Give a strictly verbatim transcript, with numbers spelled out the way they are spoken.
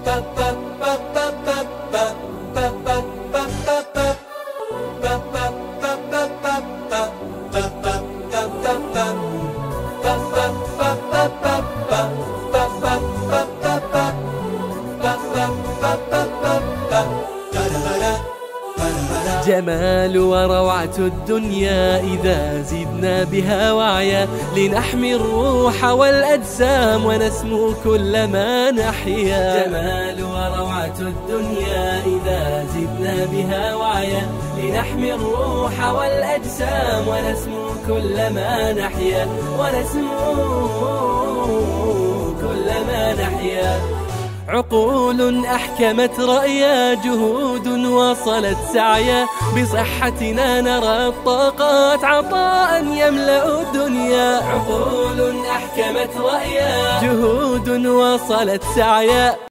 جمال وروعة الدنيا إذا زدنا بها وعيا، لنحمي الروح والأجسام ونسمو كلما نحيا. جمال وروعة الدنيا إذا زدنا بها وعيا، لنحمي الروح والأجسام ونسمو كلما نحيا، ونسمو كلما نحيا. عقول أحكمت رأيا، جهود وصلت سعيا، بصحتنا نرى الطاقات عطاء يملأ الدنيا. عقول أحكمت رأيا، جهود وصلت سعيا.